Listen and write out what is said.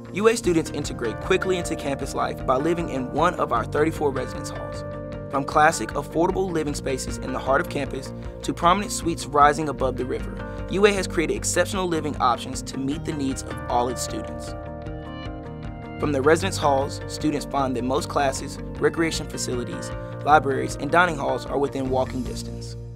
UA students integrate quickly into campus life by living in one of our 34 residence halls. From classic, affordable living spaces in the heart of campus to prominent suites rising above the river, UA has created exceptional living options to meet the needs of all its students. From the residence halls, students find that most classes, recreation facilities, libraries, and dining halls are within walking distance.